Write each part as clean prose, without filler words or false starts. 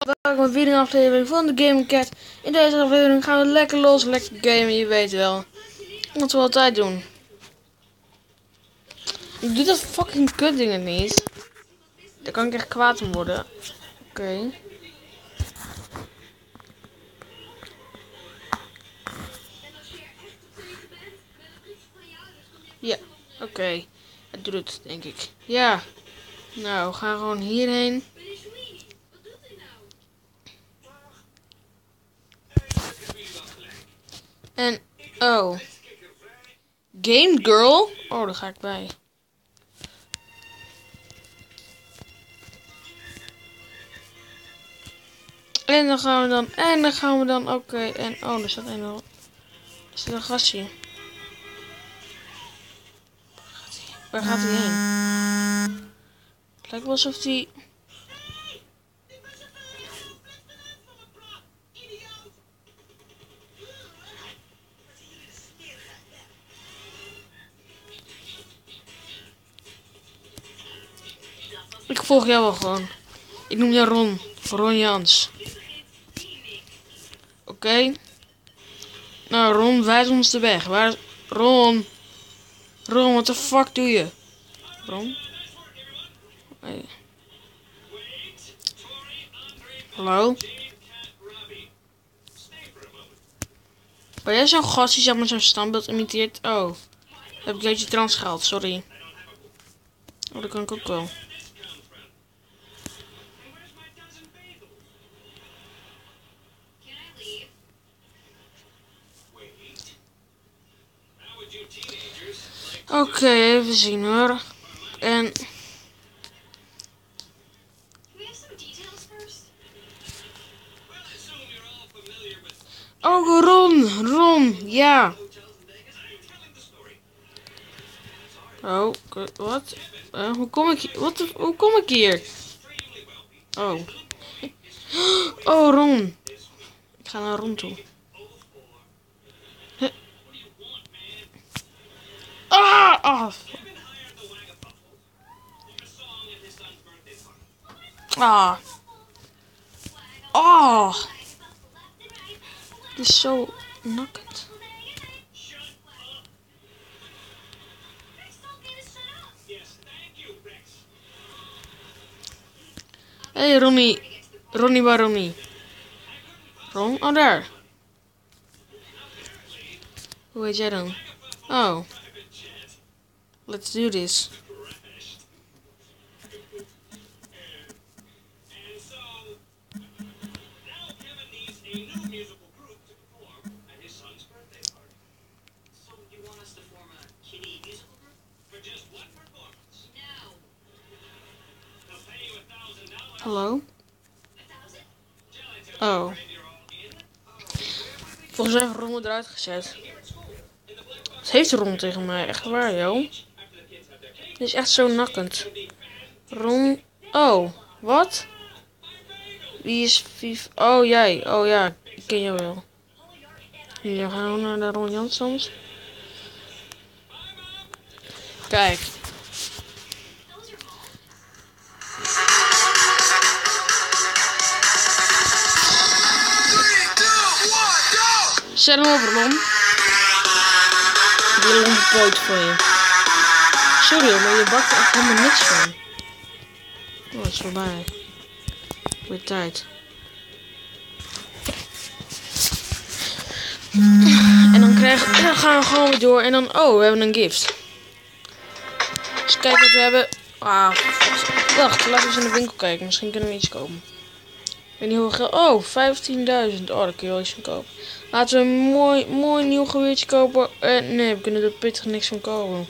welkom bij weer een aflevering van de Gaming Cat. In deze aflevering gaan we lekker los, lekker gamen, je weet wel. Wat we altijd doen. Ik doe dat fucking kut dingen niet. Daar kan ik echt kwaad om worden. Oké. Ja, oké. Het doet het, denk ik. Ja. Nou, we gaan gewoon hierheen. En, oh. Game Girl? Oh, daar ga ik bij. En dan gaan we dan, oké. En, oh, er staat een al. Er staat een gastje. Waar gaat hij heen? Het lijkt wel alsof hij... Ik volg jou wel gewoon. Ik noem jou Ron. Ron Jans. Oké. Nou, Ron, wijs ons de weg. Waar is... Ron. Ron, wat de fuck doe je? Ron? Hey. Hallo? Ben jij zo'n gast die zeg maar zo'n standbeeld imiteert? Oh. Heb ik je trans gehaald, sorry. Oh, dat kan ik ook wel. Oké, even zien hoor. En... Oh, Ron, ja. Oh, wat? Hoe kom ik hier? Hoe kom ik hier? Oh. Oh, Ron. Ik ga naar Ron toe. Ah! Ah! Ah! Ah! Dit is zo nakkend. Hey Ronnie. Ronnie waar Ronnie? Ron? Oh daar. Hoe heet jij dan? Oh. Let's do this. Hallo? Oh. Volgens mij heeft Ron eruit gezet. Wat heeft Ron tegen mij? Echt waar, joh. Dit is echt zo nakkend. Ron... Oh, wat? Wie is Viv? Oh, jij. Oh ja, ik ken jou wel. Hier gaan we naar de Ron Jansons. Kijk. Zet hem op, Ron. Ik wil een poot voor je. Sorry, maar je bakt er echt helemaal niks van. Oh, het is voorbij. Weer tijd. En dan gaan we gewoon weer door. En dan, oh, we hebben een gift. Dus kijk wat we hebben. Ah, wacht, laten we eens in de winkel kijken. Misschien kunnen we iets kopen. Ik weet niet hoeveel geld. Oh, 15.000. Oh, daar kun je wel iets van kopen. Laten we een mooi nieuw geweertje kopen. Nee, we kunnen er pittig niks van kopen.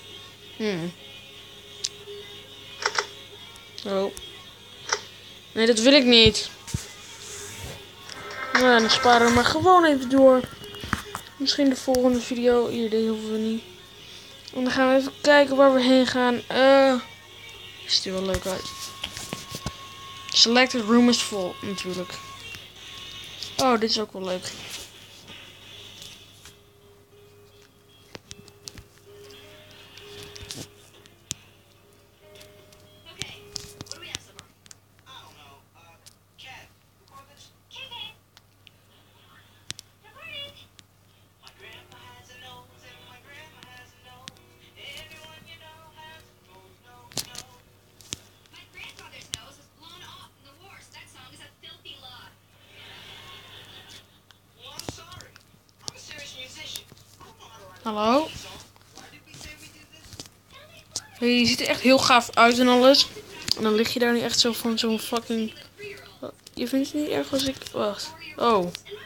Oh. Nee, dat wil ik niet. Nou, dan sparen we maar gewoon even door. Misschien de volgende video. Hier, deze hoeven we niet. En dan gaan we even kijken waar we heen gaan. Ziet er wel leuk uit. Selected room is full, natuurlijk. Oh, dit is ook wel leuk. Hallo? Hey, je ziet er echt heel gaaf uit en alles. En dan lig je daar nu echt zo van zo'n fucking... Je vindt het niet erg als ik... Wacht. Oh.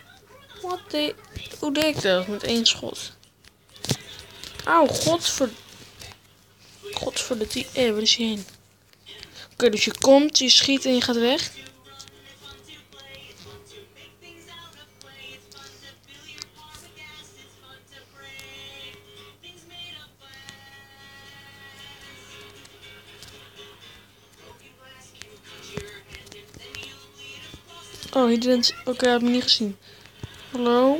Hoe deed ik dat? Met 1 schot. Auw, Godver de waar is hij heen? Oké, dus je komt, je schiet en je gaat weg. Oh, he didn't... Oké, hij had me niet gezien. Hallo?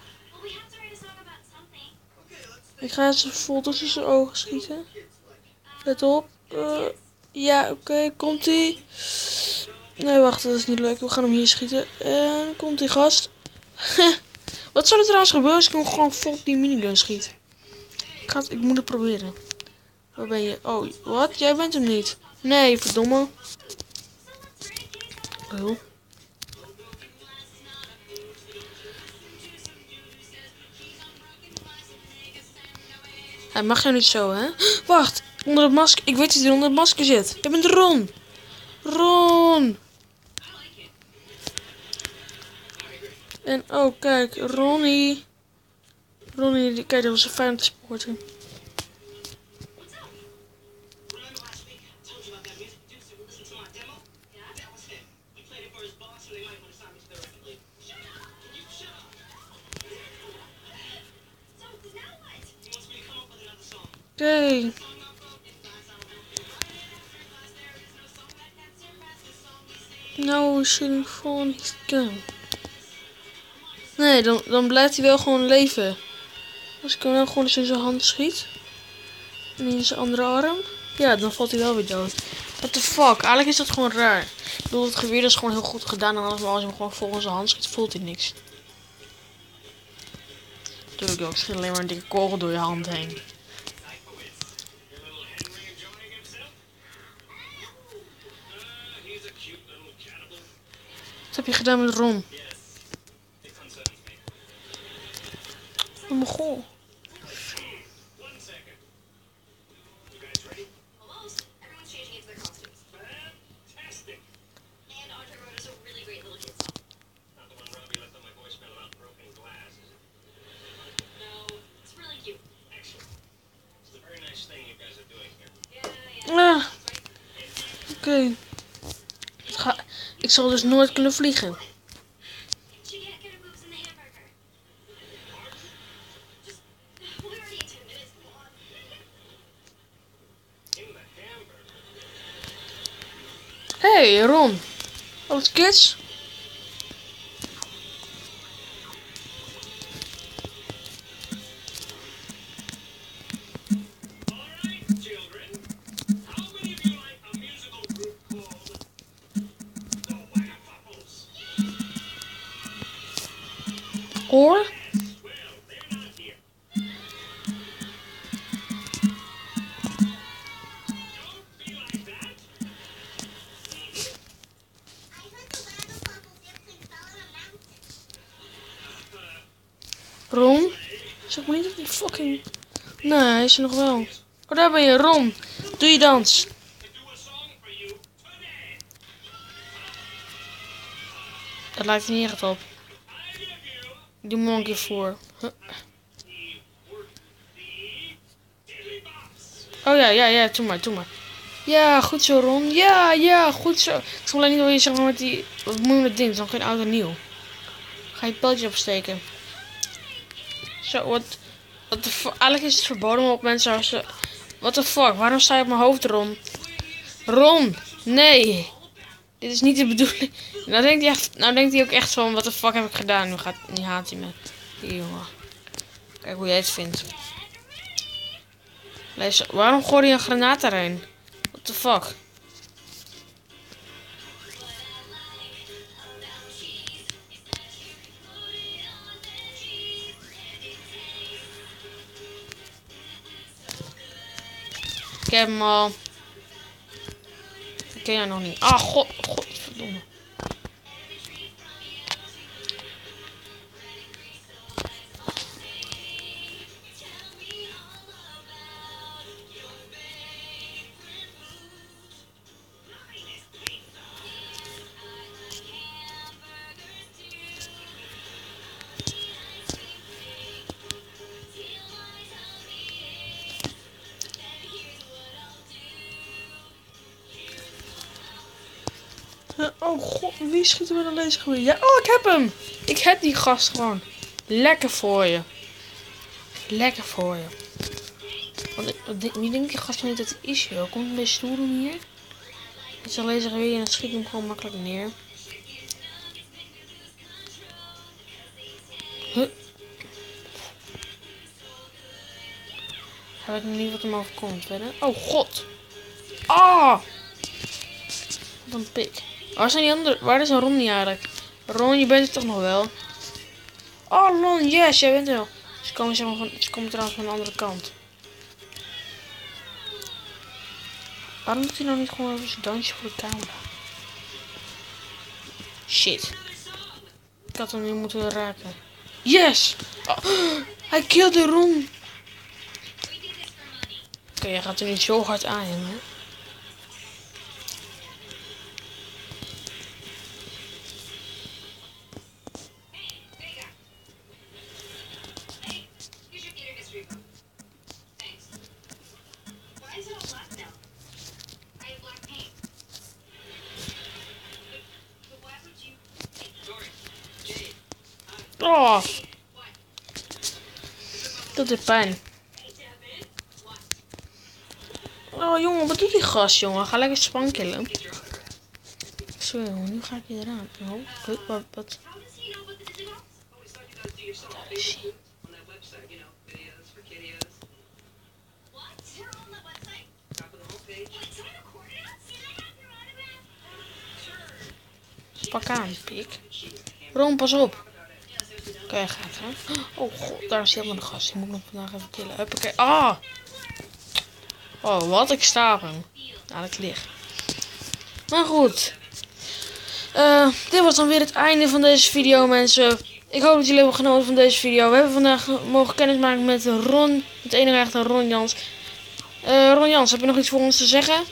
Ik ga eens vol tussen zijn ogen schieten. Let op. Ja, oké, komt-ie. Nee, wacht, dat is niet leuk. We gaan hem hier schieten. En komt-ie, gast. Wat zou er trouwens gebeuren als ik hem gewoon vol op die minigun schiet? Ik moet het proberen. Waar ben je? Oh, wat? Jij bent hem niet. Nee, verdomme. Oh. Hij mag jou niet zo, hè? Wacht, onder het masker. Ik weet dat hij onder het masker zit. Je bent Ron. Ron. En oh, kijk, Ronnie. Ronnie, kijk, dat was een fijn te sporten. Oké. Nou, we shooting for his gun. Nee, dan blijft hij wel gewoon leven. Als ik hem nou gewoon eens in zijn hand schiet. En in zijn andere arm. Ja, dan valt hij wel weer dood. What the fuck? Eigenlijk is dat gewoon raar. Ik bedoel, het geweer is gewoon heel goed gedaan. En als je hem gewoon vol in zijn hand schiet, voelt hij niks. Natuurlijk ook. Schiet alleen maar een dikke kogel door je hand heen. Wat heb je gedaan met Ron? Oh mijn god. Ah, oké. Ik zal dus nooit kunnen vliegen. Hey Ron. Alles kids? Hoor? Ron? Zeg maar niet dat die fucking... Nee, hij is er nog wel. Oh, daar ben je, Ron. Doe je dans. Dat lijkt er niet echt op. Doe me nog een keer voor. Huh. Oh ja, doe maar. Ja, goed zo Ron. Ja, goed zo. Ik snap alleen niet hoe je zeg maar met die... Wat moet je met ding? Dan geen auto nieuw. Ga je pijltje opsteken. Zo, wat de fuck? Eigenlijk is het verboden op mensen als ze... What the fuck? Waarom sta je op mijn hoofd, Ron? Ron! Nee! Dit is niet de bedoeling. Nou denkt hij ook echt van, wat de fuck heb ik gedaan? Nu haat hij me. Hier, jongen. Kijk hoe jij het vindt. Waarom gooi je een granaat daarheen? What the fuck? Ik heb hem al. Ik ken jou nog niet. Ah, godverdomme. Oh god, wie schiet er met een lasergeweer? Ja, oh, ik heb hem! Ik heb die gast gewoon. Lekker voor je. Lekker voor je. Wie denkt die gast niet dat het is, joh? Komt een beetje stoer doen hier. Het is een lasergeweer en het schiet hem gewoon makkelijk neer. Huh. Ga ik niet wat hem overkomt, verder. Oh god! Ah! Wat een pik. Waar zijn die anderen? Waar is een Ronnie eigenlijk? Ron, je bent er toch nog wel? Oh Ron, yes, jij bent er wel. Ze komen trouwens van de andere kant. Waarom doet hij nou niet gewoon even zijn dansje voor de camera? Shit. Ik had hem nu moeten raken. Yes! Oh, hij kilde Ron. Oké, hij gaat er niet zo hard aan, hè? Oh. Dat doet pijn. Oh jongen, wat doet die gast, jongen? Ga lekker spankillen. Sorry jongen, nu ga ik hier eraan. Oh, wat? Daar is hij. Pak aan, pik. Ron, pas op. Oké, hij gaat, hè? Oh god, daar is helemaal de gast. Die moet ik nog vandaag even killen. Huppakee. Ah! Oh, wat? Ik sta hem. Nou, dat ligt. Maar goed. Dit was dan weer het einde van deze video, mensen. Ik hoop dat jullie hebben genoten van deze video. We hebben vandaag mogen kennismaken met Ron. Het enige echte Ron Jans. Ron Jans, heb je nog iets voor ons te zeggen?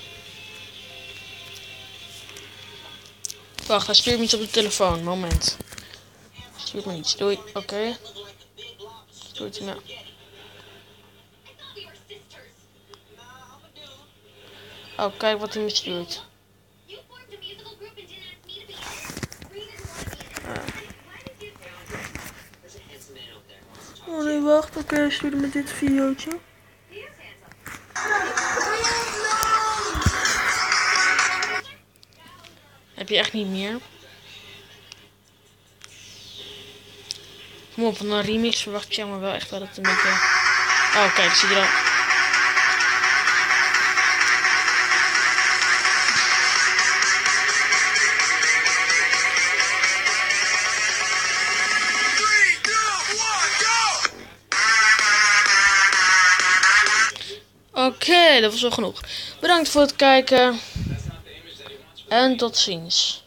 Wacht, hij stuurt me iets op de telefoon. Moment. Stuurt me iets. Doei. Oké. Stuurt hij me. Oh, kijk wat hij me stuurt. Oh nee, wacht. Oké, hij stuurde me dit videootje. Heb je echt niet meer? Kom op, van een remix verwacht ik zeg maar wel echt wel dat het een beetje... Oh, kijk, zie je dan. Oké, dat was wel genoeg. Bedankt voor het kijken. En tot ziens.